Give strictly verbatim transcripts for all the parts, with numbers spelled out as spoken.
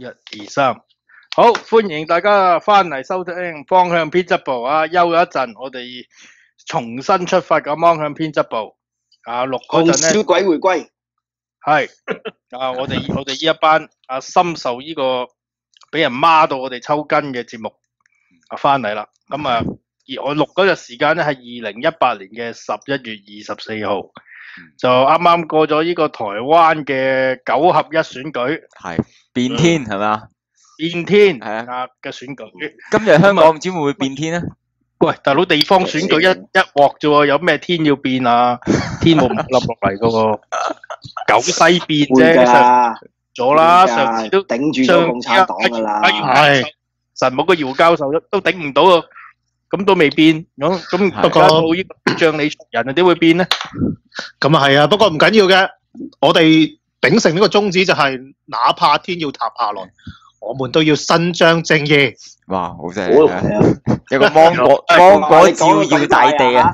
二三，好，歡迎大家翻嚟收聽方向編輯部啊！休咗一陣，我哋重新出發嘅方向編輯部啊，錄嗰陣咧， 紅小鬼回歸， 係啊，我哋我哋呢一班啊深受呢個俾人孖到我哋抽筋嘅節目啊翻嚟啦，咁啊，而我錄嗰日時間咧係二零一八年嘅十一月二十四號。就啱啱過咗呢個台灣嘅九合一選舉， 係變天係嘛？ 變天係啊嘅選舉。 今日香港唔知會唔會變天咧？ 喂，大佬地方選舉一一鑊啫喎，有咩天要變啊？天冇唔冧落嚟嗰個九西變啫，上咗啦，上次都頂住咗共產黨㗎啦。 係神冇個姚教授都都頂唔到啊！咁都未變，咁咁大家冇呢個將你出人啊，點會變咧？ 咁啊係啊，不過唔緊要嘅，我哋秉承呢個宗旨就係，哪怕天要塌下來，我們都要伸張正義。 哇，好正啊！一個芒果芒果照耀大地啊！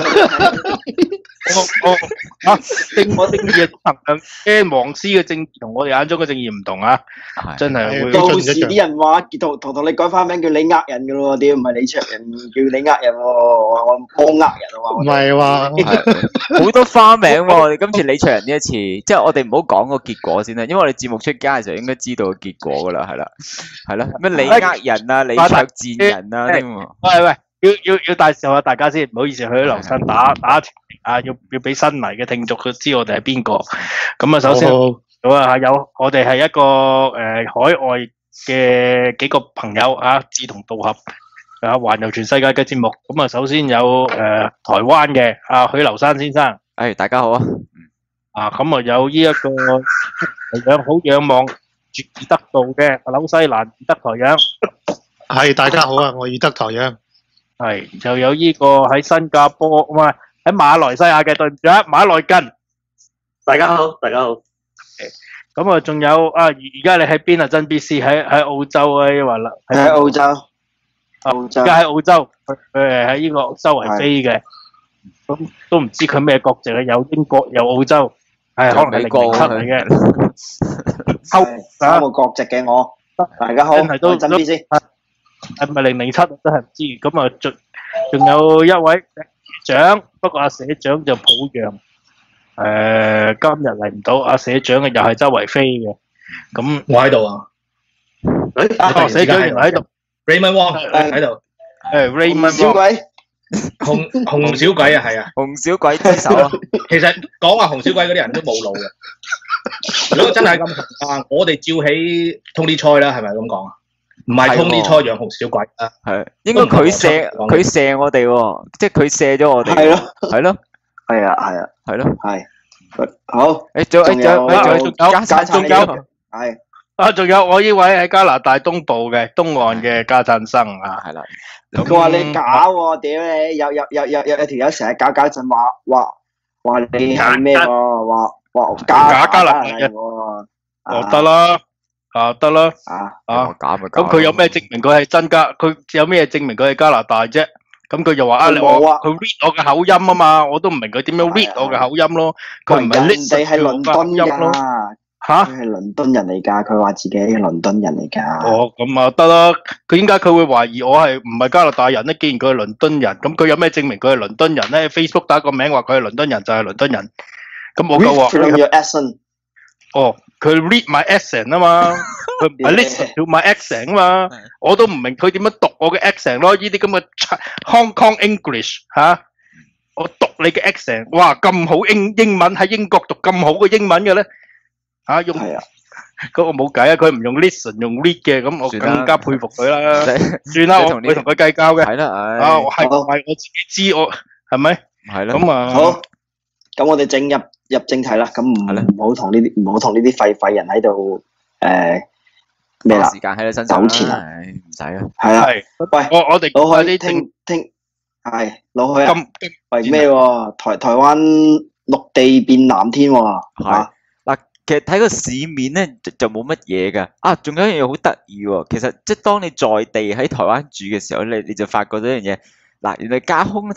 我我啊正我正義嘅衡量，誒黃絲嘅正義同我哋眼中嘅正義唔同啊！真係會到時啲人話同同同你改翻名叫你呃人㗎咯，屌唔係李卓人叫你呃人喎，我我幫呃人啊嘛！ 唔係話好多花名喎，我哋今次李卓人呢一次，即係我哋唔好講個結果先啦，因為我哋節目出街嘅時候應該知道個結果㗎啦，係啦，係啦，咩你呃人啊，李卓賤人啊添喎。 喂喂，要要要介紹下大家先，唔好意思，去咗樓上打打啊，要要俾新嚟嘅聽眾佢知我哋係邊個。咁啊，首先咁啊，有我哋係一個誒海外嘅幾個朋友啊，志同道合啊，環遊全世界嘅節目。咁啊，首先有誒台灣嘅阿許留山先生， 誒大家好啊。 啊，咁啊有呢一個仰好仰望住義德道嘅紐西蘭義德台長。 係大家好啊，我義德台長。 係就有呢個喺新加坡唔係喺馬來西亞嘅對唔住啊，馬來根。 大家好，大家好。 咁啊，仲有啊，而而家你喺邊啊？真 B C 喺喺澳洲啊，話啦。 喺澳洲。澳洲。 而家喺澳洲，佢佢係喺呢個周圍飛嘅。咁都唔知佢咩國籍啊？有英國，有澳洲，係可能係零零七嚟嘅。 係三個國籍嘅我。大家好， 真係都真 B C。 係咪零零七真係唔知，咁啊仲仲有一位社長，不過阿社長就抱恙，誒今日嚟唔到，阿社長嘅又係周圍飛嘅，咁我喺度啊， 誒，社長原來喺度 ，Raymond Wong 喺度， 誒 Raymond 小鬼， 紅紅小鬼啊，係啊， 紅小鬼之手啊， 其實講話紅小鬼嗰啲人都冇腦嘅，如果真係咁啊，我哋照起 Tony Choi啦，係咪咁講啊？唔係 Tony Choi養紅小鬼啊， 係應該佢射佢射我哋喎，即係佢射咗我哋， 係咯， 係咯， 係啊，係啊， 係咯， 係。好。 誒仲誒仲誒仲有家產，仲有係啊，仲有我呢位喺加拿大東部嘅東岸嘅家產生啊， 係啦。 佢話你假喎，屌你！有有有有有有條友成日搞搞震，話話話你係咩喎？話話假加拿大人喎。 哦，得啦。啊得啦，啊咁佢有咩證明佢係真加？佢有咩證明佢係加拿大啫？咁佢就話啊，我佢 read 我嘅口音啊嘛，我都唔明佢點樣 read 我嘅口音咯。佢唔係 listen 係倫敦音咯。 吓？佢係倫敦人嚟㗎，佢話自己係倫敦人嚟㗎。 哦，咁啊得啦。佢點解佢會懷疑我係唔係加拿大人咧？既然佢係倫敦人，咁佢有咩證明佢係倫敦人咧 ？Facebook 打個名話佢係倫敦人就係倫敦人。咁我夠話。哦，佢 read my accent 啊嘛，佢唔係 listen to my accent 啊嘛，我都唔明佢點樣讀我嘅 accent 咯，呢啲咁嘅 Hong Kong English 吓，我讀你嘅 accent，哇咁好英英文喺英國讀咁好嘅英文嘅咧，吓用，嗰個冇計啊，佢唔用 listen 用 read 嘅，咁我更加佩服佢啦，算啦，我唔會同佢計較嘅， 係啦， 啊係唔係我自己知我係咪？ 係啦， 咁啊好，咁我哋正入。入正題啦，咁唔唔好同呢啲唔好同呢啲廢廢人喺度誒咩啦？ 時間喺你身上糾纏啊， 唔使啊。 係啦， 喂，我我哋攞去聽聽，係攞去啊！喂咩喎？台台灣陸地變藍天喎， 係嗱，其實睇個市面咧就就冇乜嘢㗎。啊，仲有一樣嘢好得意喎，其實即係當你在地喺台灣住嘅時候，你你就發覺咗一樣嘢。嗱，原來架空睇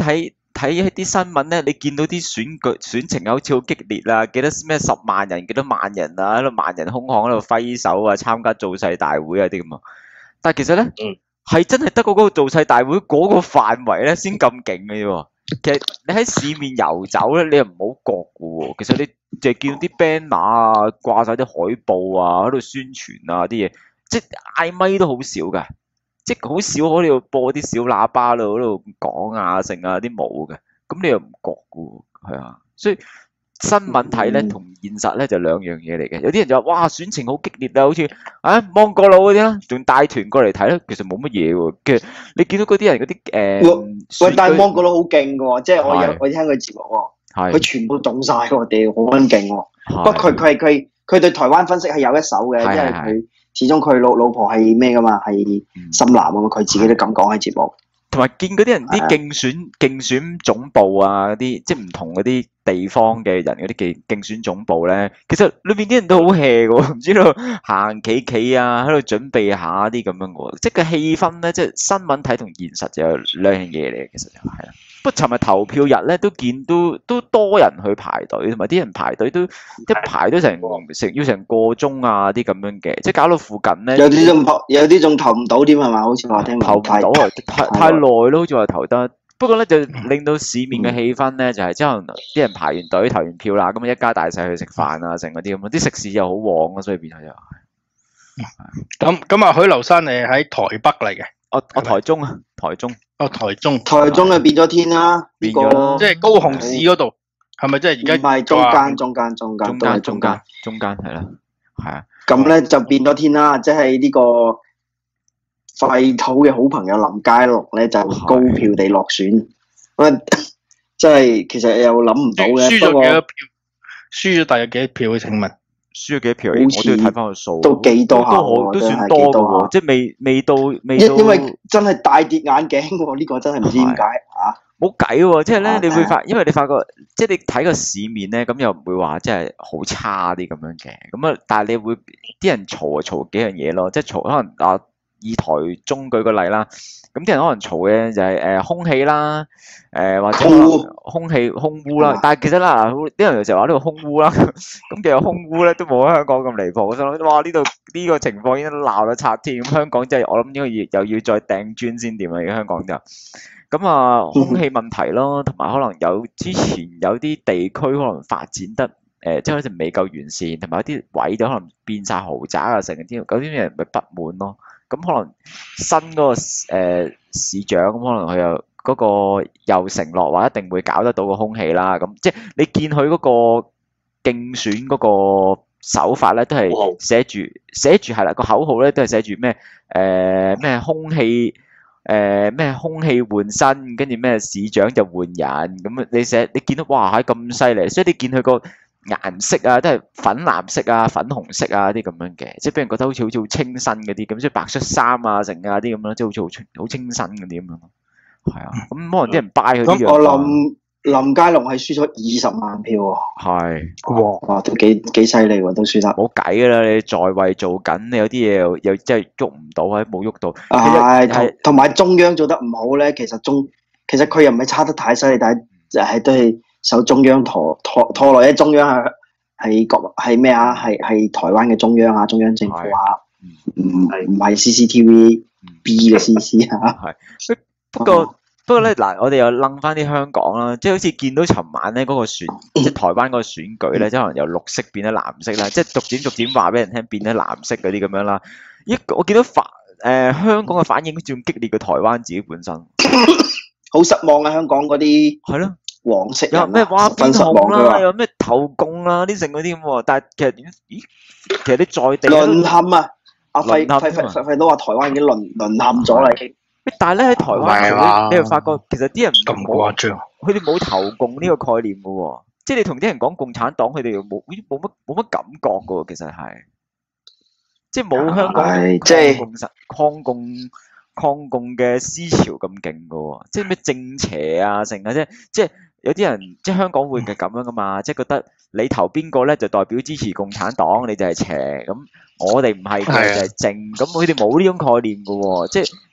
睇一啲新聞咧，你見到啲選舉選情好似好激烈啊，幾多咩十萬人、幾多萬人啊，喺度萬人空巷喺度揮手啊，參加造勢大會啊啲咁啊。但係其實咧，係、嗯、真係得嗰個造勢大會嗰個範圍咧先咁勁嘅啫。其實你喺市面遊走咧，你又唔好覺嘅喎。其實你淨係見到啲 banner 啊，掛晒啲海報啊，喺度宣傳啊啲嘢，即係嗌咪都好少㗎。即係好少喺度播啲小喇叭度喺度講啊，剩啊啲冇嘅，咁你又唔覺嘅喎，係啊，所以新聞睇咧同現實咧就兩樣嘢嚟嘅。有啲人就話：哇，選情好激烈啊，好似啊芒果佬嗰啲啦，仲帶團過嚟睇咧，其實冇乜嘢喎。其實你見到嗰啲人嗰啲誒， 喂，但係芒果佬好勁嘅喎，即係我有我聽佢節目喎，佢全部中晒喎，屌好撚勁喎。不過佢佢係佢佢對台灣分析係有一手嘅，因為佢。始終佢老老婆係咩噶嘛，係深藍啊嘛，佢自己都咁講喺節目。 同埋見嗰啲人啲競選競選總部啊，嗰啲即係唔同嗰啲地方嘅人嗰啲競競選總部咧，其實裏邊啲人都好 hea 嘅喎，唔知道行企企啊，喺度準備下啲咁樣嘅喎，即係個氣氛咧，即係新聞睇同現實就有兩樣嘢嚟嘅，其實就係啦。不過尋日投票日咧，都見到都多人去排隊，同埋啲人排隊都一排都成成要成個鐘啊啲咁樣嘅，即係搞到附近咧有啲仲投有啲仲投唔到添係嘛？好似話聽投唔到啊，太太耐咯，好似話投得。不過咧就令到市面嘅氣氛咧就係即係啲人排完隊投完票啦，咁啊一家大細去食飯啊，成嗰啲咁啊，啲食肆又好旺啊，所以變咗就咁咁啊，許留山誒喺台北嚟嘅。 我我台中啊，台中。 哦，台中。 台中啊變咗天啦， 變咗啦， 即係高雄市嗰度，係咪即係而家？ 唔係中間，中間，中間， 中間，中間，中間係啦，係啊。 咁咧就變咗天啦，即係呢個廢土嘅好朋友林佳龍咧就高票地落選，咁即係其實又諗唔到嘅。 輸咗幾多票？輸咗大約幾多票？請問？ 輸咗幾多票？我都要睇翻個數。 都幾多下喎， 都算多嘅喎，即係未未到未到。 因為真係大跌眼鏡喎，呢個真係唔知點解啊！ 冇計喎，即係咧，你會發，因為你發覺，即係你睇個市面咧，咁又唔會話即係好差啲咁樣嘅，咁啊，但係你會啲人嘈啊嘈幾樣嘢咯，即係嘈可能啊，以台中舉個例啦，咁啲人可能嘈嘅就係誒空氣啦，誒或者空氣空污啦，但係其實啦，啲人有時話呢個空污啦，咁其實空污咧都冇喺香港咁離譜，我想哇呢度呢個情況已經鬧到拆天，咁香港真係我諗應該要又要再掟磚先掂啊！而家香港就。咁啊，空氣問題咯，同埋可能有之前有啲地區可能發展得誒、呃，即係好似未夠完善，同埋有啲位就可能變晒豪宅啊，成啲有啲人咪不滿咯。咁可能新嗰、那個誒、呃、市長咁，可能佢又嗰個又承諾話一定會搞得到個空氣啦。咁即係你見佢嗰個競選嗰個手法咧，都係寫住寫住係啦，個口號咧都係寫住咩誒咩空氣。誒咩、呃、空氣換新，跟住咩市長就換人，咁你寫你見到哇係咁犀利，所以你見佢個顏色啊都係粉藍色啊、粉紅色啊啲咁樣嘅，即係俾人覺得好似好似好清新嗰啲，咁即係白恤衫啊成啊啲咁樣，即係好似好清好清新嗰啲咁樣咯。係啊，咁可能啲人 buy 佢啲樣。 咁我諗林佳龍係輸咗二十萬票喎。 係， 哇，都幾幾犀利喎，都輸得。 冇計㗎啦，你在位做緊，你有啲嘢又又真係喐唔到，或者冇喐到。 係，同同埋中央做得唔好咧，其實中其實佢又唔係差得太犀利，但係就係都係受中央拖拖拖落。因為中央係係國係咩啊？係係台灣嘅中央啊，中央政府啊，唔唔係 C C T V B 嘅 C C 啊。 係，不過。不過咧嗱，我哋又諗翻啲香港啦，即係好似見到尋晚咧嗰個選，即係台灣嗰個選舉咧，即係可能由綠色變咗藍色啦，即係逐漸逐漸話俾人聽變咗藍色嗰啲咁樣啦。咦，我見到反誒香港嘅反應好似仲激烈過台灣自己本身， 好失望啊！香港嗰啲係咯， 黃色有咩哇變紅啦，有咩投共啦啲剩嗰啲咁喎，但係其實咦，其實你在地淪陷啊！阿費費費費都話台灣已經淪淪陷咗啦，已經。 但係咧喺台灣，你又發覺其實啲人咁誇張， 佢哋冇投共呢個概念嘅喎，即係你同啲人講共產黨，佢哋又冇冇乜冇乜感覺嘅喎，其實係，即係冇香港即係抗共實抗共抗共嘅思潮咁勁嘅喎，即係咩正邪啊成啊，即係即係有啲人即係香港會係咁樣噶嘛，即係覺得你投邊個咧就代表支持共產黨，你就係邪咁。我哋唔係嘅就係正，咁佢哋冇呢種概念嘅喎，即係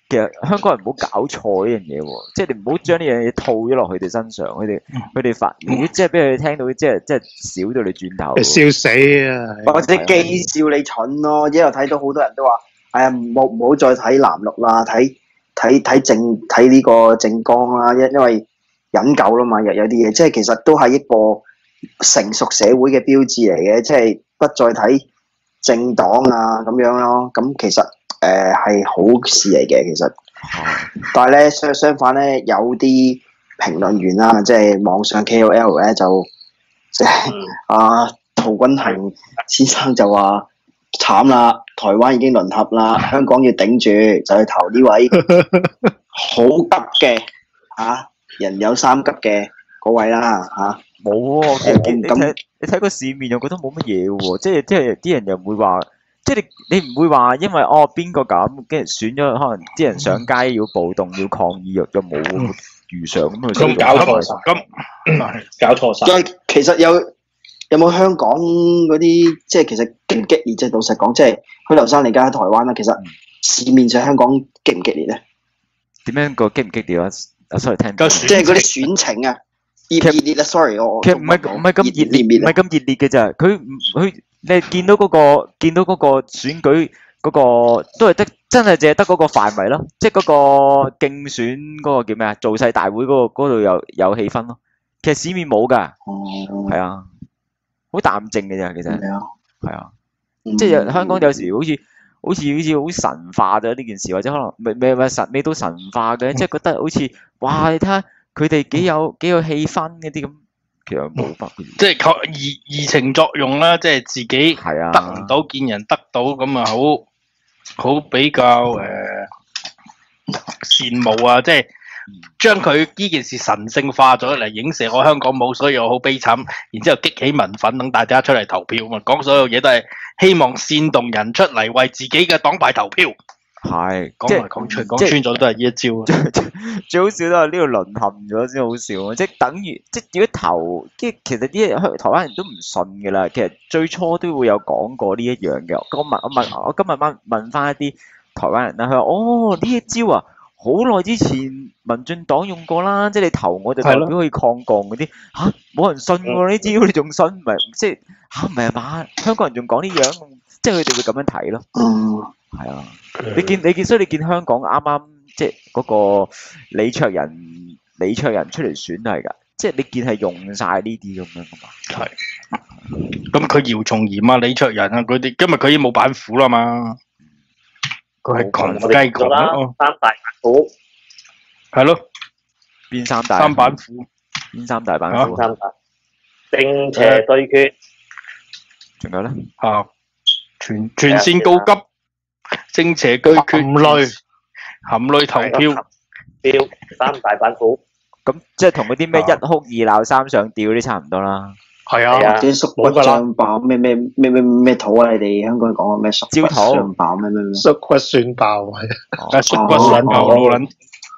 其實香港人唔好搞錯呢樣嘢喎，即係你唔好將呢樣嘢套咗落佢哋身上，佢哋佢哋發，如果即係俾佢哋聽到，即係即係少到你轉頭。 笑死啊！ 或者譏笑你蠢咯，之後睇到好多人都話：哎呀，唔好唔好再睇藍綠啦，睇睇睇政睇呢個政綱啦，因因為引咎啦嘛，又有啲嘢，即係其實都係一個成熟社會嘅標誌嚟嘅，即係不再睇政黨啊咁樣咯。咁其實誒係、呃、好事嚟嘅，其實。但係咧相相反咧，有啲評論員啦，即係網上 K O L 咧就即係阿陶君行先生就話慘啦，台灣已經淪陷啦，香港要頂住，就去投呢位好急嘅嚇、啊、人有三急嘅嗰位啦嚇。 冇喎，其實見你睇你睇個市面又覺得冇乜嘢喎，即係即係啲人又唔會話，即係你你唔會話因為哦邊個咁跟住選咗，可能啲人上街要暴動要抗議，又又冇如常咁去。 咁搞錯晒，咁搞錯晒。 其實有有冇香港嗰啲即係其實激唔激烈？即係老實講，即係許留山你而家喺台灣啦，其實市面上香港激唔激烈咧？ 點樣個激唔激烈啊？啊，sorry，聽唔到。 即係嗰啲選情啊！熱熱烈啊 ！sorry，我其實唔係唔係咁熱烈，唔係咁熱烈嘅咋。佢佢你見到嗰個見到嗰個選舉嗰個都係得真係淨係得嗰個範圍咯，即係嗰個競選嗰個叫咩啊？造勢大會嗰個嗰度有有氣氛咯。其實市面冇㗎，係啊，好淡靜嘅咋，其實係啊，即係香港有時好似好似好似好神化咗呢件事，或者可能未未未神未到神化嘅，即係覺得好似哇你睇下。佢哋幾有幾有氣氛嗰啲咁，其實冇法。 即係靠移移情作用啦，即係自己係啊， 得唔到見人得到咁啊，好好比較誒、呃、羨慕啊！即係將佢呢件事神聖化咗嚟影射我香港冇，所以我好悲慘。然之後激起民憤，等大家出嚟投票嘛，講所有嘢都係希望煽動人出嚟為自己嘅黨派投票。 係， 講嚟講去講穿咗都係呢一招。 最好笑都係呢度淪陷咗先好笑，即係等於即係如果投，即係其實啲台灣人都唔信㗎啦。其實最初都會有講過呢一樣嘅。我問我問我今日問問翻一啲台灣人啦，佢話：哦呢一招啊，好耐之前民進黨用過啦，即係你投我就代表可以抗降嗰啲嚇，冇人信喎呢招，你仲信？唔係即係嚇唔係啊嘛？香港人仲講呢樣，即係佢哋會咁樣睇咯。嗯，係啊。你見你見，所以你見香港啱啱即係嗰個李卓人李卓人出嚟選係㗎，即係你見係用晒呢啲咁樣㗎嘛。 係。咁佢姚松炎啊、李卓人啊嗰啲，今日佢已經冇板斧啦嘛。佢係窮雞窮咯。 三大板斧。 係咯。 邊三大？ 三板斧。 邊三大板斧？ 三大。正邪對決。 仲有咧？ 啊！全全線告急。正邪對決，含淚含淚投票， 票三大板斧， 咁即係同嗰啲咩一哭二鬧三上吊啲差唔多啦。 係啊， 啲縮骨上爆咩咩咩咩咩土啊！你哋香港講嘅咩縮骨上爆咩咩咩？ 縮骨算爆係， 啊縮骨算爆冇撚。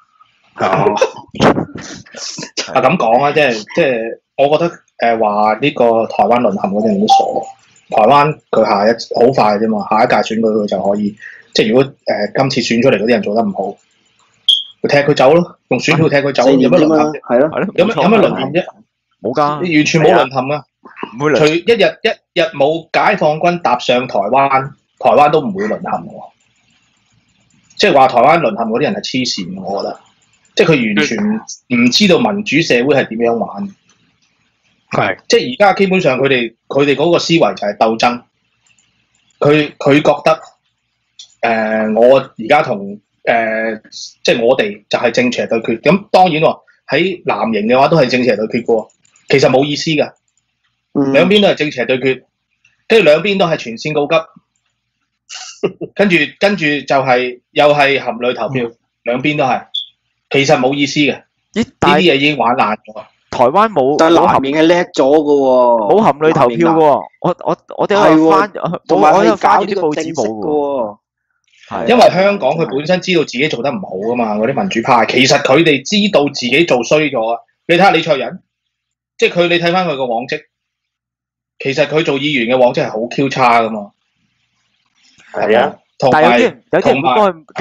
啊咁講啊，即係即係，我覺得誒話呢個台灣淪陷嗰啲人都傻。台灣佢下一好快啫嘛，下一屆選舉佢就可以，即係如果誒、呃、今次選出嚟嗰啲人做得唔好，佢踢佢走咯，用選票踢佢走，有乜淪陷啫？係咯，有乜有乜淪陷啫？ 冇㗎， 你完全冇淪陷㗎， 唔會除一日一日冇解放軍踏上台灣，台灣都唔會淪陷喎。即係話台灣淪陷嗰啲人係黐線嘅，我覺得，即係佢完全唔知道民主社會係點樣玩。係，即係而家基本上佢哋佢哋嗰個思維就係鬥爭。佢佢覺得誒、呃，我而家同誒，即係我哋就係正邪對決。咁當然喎，喺藍營嘅話都係正邪對決嘅喎。其實冇意思㗎，兩邊都係正邪對決，跟住兩邊都係全線告急，跟住跟住就係、是、又係含淚投票，嗯、兩邊都係，其實冇意思嘅。呢啲嘢已經玩爛咗。 台灣冇， 但係藍營係叻咗嘅喎， 冇含淚投票嘅喎。我我我哋有翻， 同埋係翻搞呢個報紙冇嘅喎。 係因為香港佢本身知道自己做得唔好噶嘛，嗰啲民主派其實佢哋知道自己做衰咗啊！你睇下李卓人，即係佢你睇翻佢個往績，其實佢做議員嘅往績係好 Q 差噶嘛。 係啊， 但係有啲人有啲人會幫佢繼續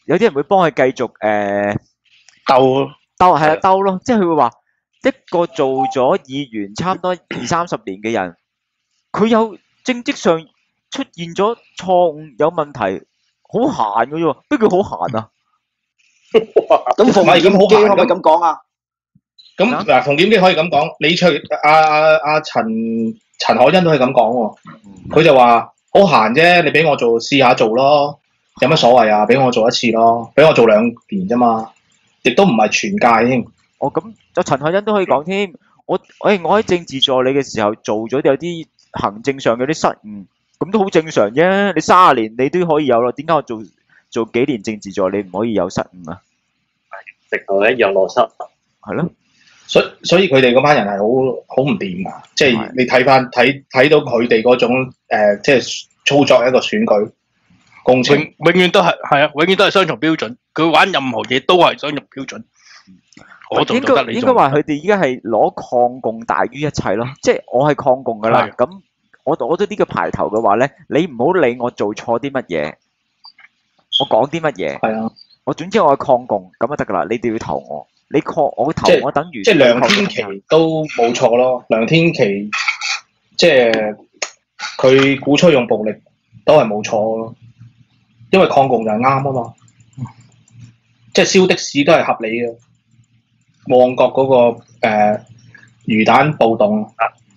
有啲人會幫佢繼續誒鬥鬥係啊鬥咯，即係佢會話一個做咗議員差唔多二三十年嘅人，佢有政績上出現咗錯誤有問題，好閒嘅啫喎，不過佢好閒啊！ 咁馮檢基可唔可以咁講啊？ 咁嗱，馮檢基可以咁講，李卓阿阿阿陳陳可欣都係咁講喎。佢就話好閒啫，你俾我做試下做咯，有乜所謂啊？俾我做一次咯，俾我做兩年啫嘛，亦都唔係全屆添。 哦，咁就陳可欣都可以講添。我誒我喺政治助理嘅時候做咗有啲行政上嘅啲失誤，咁都好正常啫。你三十年你都可以有咯，點解我做做幾年政治助理唔可以有失誤啊？ 直頭一樣邏輯。 係咯。 所以所以佢哋嗰班人係好好唔掂噶，即係你睇翻睇睇到佢哋嗰種誒、呃，即係操作一個選舉工程， 永永遠都係係啊，永遠都係雙重標準。佢玩任何嘢都係雙重標準。我做應就得你做。 該應該話佢哋依家係攞抗共大於一切咯，即係我係抗共噶啦。咁我攞咗呢個牌頭嘅話咧，你唔好理我做錯啲乜嘢，我講啲乜嘢， 係啊， 我總之我係抗共咁就得噶啦，你哋要投我。你抗我投即係我等於即係梁天琦都冇錯咯，梁天琦即係佢鼓吹用暴力都係冇錯咯，因為抗共就係啱啊嘛，即係燒的士都係合理嘅。旺角嗰、那個誒、呃、魚蛋暴動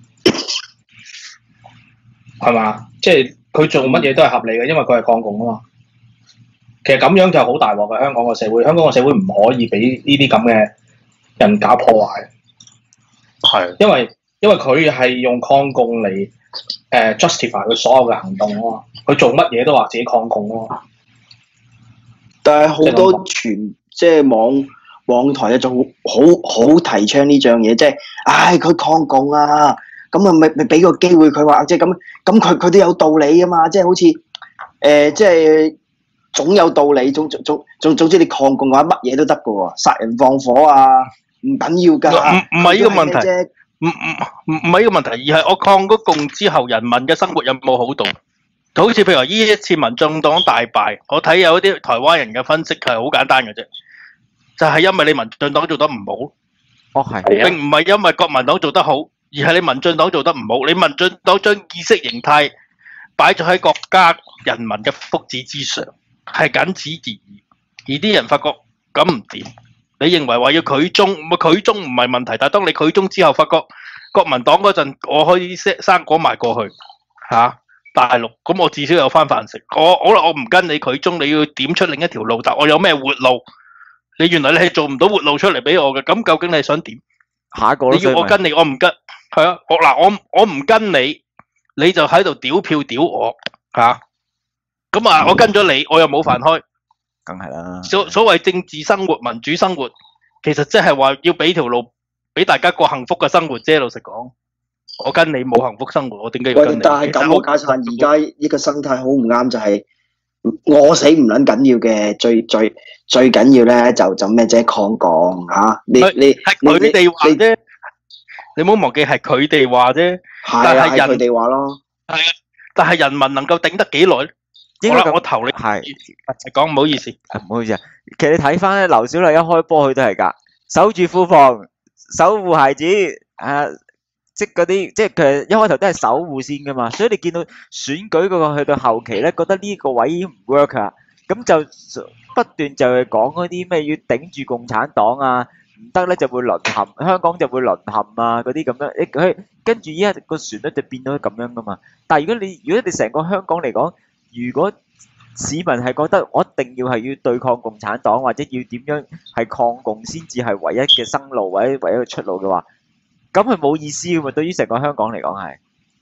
係嘛？即係佢做乜嘢都係合理嘅，因為佢係抗共啊嘛。其實咁樣就好大鑊嘅香港個社會，香港個社會唔可以俾呢啲咁嘅人搞破壞。係，因為因為佢係用抗共嚟誒、呃、justify 佢所有嘅行動啊嘛，佢做乜嘢都話自己抗共啊嘛。 但係好多傳即係網網台咧就好好提倡呢樣嘢，即係唉佢抗共啊，咁啊咪咪俾個機會佢話，即係咁咁佢佢都有道理啊嘛，即係好似誒、呃、即係。總有道理，總總總總總之你抗共嘅話，乜嘢都得嘅喎，殺人放火啊，唔緊要㗎。 唔唔係呢個問題，唔唔唔唔係呢個問題，而係我抗咗共之後，人民嘅生活有冇好到？就好似譬如話呢一次民眾黨大敗，我睇有啲台灣人嘅分析係好簡單嘅啫，就係、是、因為你民進黨做得唔好。 哦係。 並唔係因為國民黨做得好，而係你民進黨做得唔好。你民進黨將意識形態擺咗喺國家人民嘅福祉之上。係僅此而已，而啲人發覺咁唔掂。你認為話要拒中，拒中唔係問題，但係當你拒中之後，發覺國民黨嗰陣我可以生果埋過去嚇、啊、大陸，咁我至少有翻飯食。我好啦，我唔跟你拒中，你要點出另一條路？但我有咩活路？你原來你係做唔到活路出嚟俾我嘅，咁究竟你想點？ 下一個你要我跟你，我唔跟，係啊，我嗱我我唔跟你，你就喺度屌票屌我嚇。啊咁啊！我跟咗你，我又冇飯開， 梗係啦。 所所謂政治生活、民主生活，其實即係話要俾條路俾大家過幸福嘅生活啫。老實講，我跟你冇幸福生活，我點解要跟你？ 但係咁，我解散而家呢個生態好唔啱，就係我死唔撚緊要嘅，最最最緊要咧就就咩啫？抗共嚇，你你係佢哋話啫，你唔好忘記係佢哋話啫。 係啊，係佢哋話咯。 係啊，但係人民能夠頂得幾耐？好啦，我投你係講，唔好意思， 唔好意思啊。其實你睇翻咧，劉小麗一開波佢都係㗎，守住庫房，守護孩子，啊，即嗰啲，即係佢一開頭都係守護先㗎嘛。所以你見到選舉嗰個去到後期咧，覺得呢個位已經唔 work 啊，咁就不斷就係講嗰啲咩要頂住共產黨啊，唔得咧就會淪陷，香港就會淪陷啊嗰啲咁樣。誒佢跟住依家個旋律就變咗咁樣㗎嘛。但係如果你如果你成個香港嚟講，如果市民係覺得我一定要係要對抗共產黨，或者要點樣係抗共先至係唯一嘅生路或者唯一嘅出路嘅話，咁係冇意思嘅嘛。對於成個香港嚟講係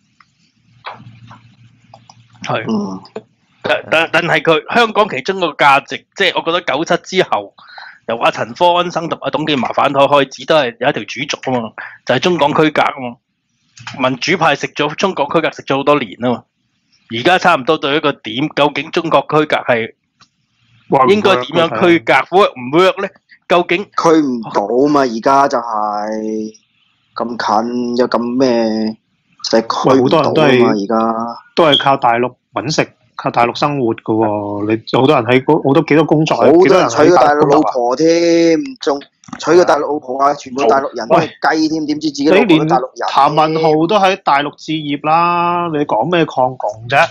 係，但但但係佢香港其中個價值，即係我覺得九七之後，由阿陳科安生同阿董建華反台開始，都係有一條主軸啊嘛，就係中港區隔啊嘛。民主派食咗中港區隔食咗好多年啊嘛。而家差唔多到一個點，究竟中國區隔係應該點樣區隔 work 唔 work 咧？究竟區唔到嘛？而家就係咁近又咁咩，就係區唔到啊嘛！而家都係靠大陸揾食， 靠大陸生活嘅喎，你好多人喺好多幾多工作， 好多人娶個大陸老啊！ 婆添，仲娶個大陸老婆啊！全部大陸人都係雞添，點知自己老婆都大陸人？ 譚文豪都喺大陸置業啦，你講咩抗共啫？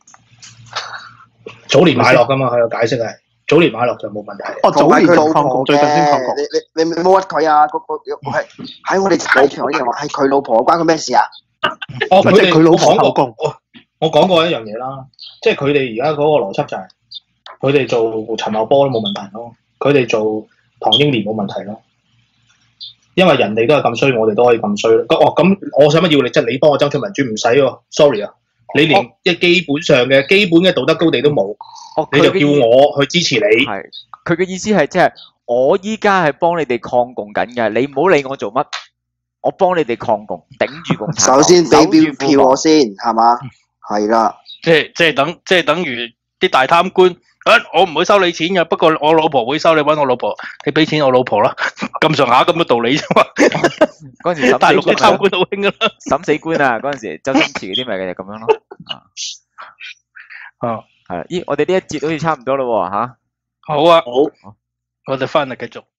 早年買落㗎嘛，佢有解釋係早年買落就冇問題。 哦，早年就抗共，最近先抗共。 你你你冇屈佢啊！嗰個係喺我哋踩場嗰啲人話係佢老婆，關佢咩事啊？ 哦，佢哋佢老婆講抗共。 我講過一樣嘢啦，即係佢哋而家嗰個邏輯就係，佢哋做陳茂波都冇問題咯，佢哋做唐英年冇問題咯，因為人哋都係咁衰，我哋都可以咁衰咯。哦，咁我使乜要你？即係你幫我爭取民主唔使喎 ，sorry 啊，你連一基本上嘅基本嘅道德高地都冇， 哦、 你就叫我去支持你。 係佢嘅意思係即係我依家係幫你哋抗共緊嘅，你唔好理我做乜，我幫你哋抗共，頂住共產黨。 首先俾票票我先，係嘛？係啦， 即係即係等即係等於啲大貪官，啊我唔會收你錢嘅，不過我老婆會收你，揾我老婆，你俾錢我老婆啦，咁上下咁嘅道理啫嘛。 嗰陣時大陸啲貪官好興噶啦， 審死官啊，嗰陣時周星馳嗰啲咪就咁樣咯。 啊， 係，咦，我哋呢一節好似差唔多啦喎，嚇。 好啊， 好， 我哋翻嚟繼續。